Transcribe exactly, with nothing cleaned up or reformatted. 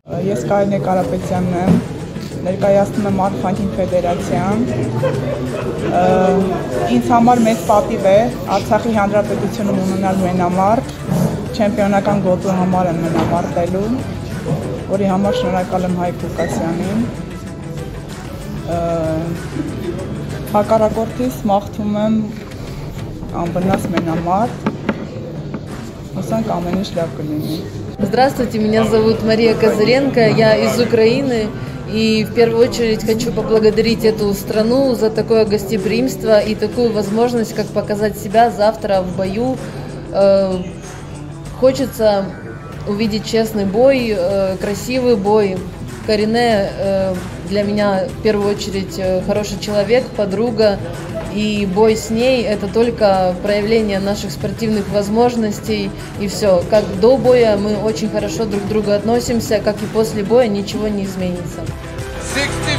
Ես Կարինե Կարապետյանն եմ, ներկայացնում եմ Արխանքին ֆեդերացիան։ Ինձ համար մեծ պատիվ է Արցախի Հանրապետությունում ունենալ մենամարտ, չեմպիոնական գոտու համար եմ մենամարտելու, որի համար շնորհակալ եմ Հայկ Ղուկասյանին։ Հակառակորդից մաղթում եմ անվնաս մենամարտ, հուսանք ամեն ինչ լավ կլինի։ Здравствуйте, меня зовут Мария Козыренко, я из Украины, и в первую очередь хочу поблагодарить эту страну за такое гостеприимство и такую возможность, как показать себя завтра в бою. Хочется увидеть честный бой, красивый бой. Карине для меня в первую очередь хороший человек, подруга, и бой с ней это только проявление наших спортивных возможностей, и все. Как до боя мы очень хорошо друг к другу относимся, как и после боя ничего не изменится.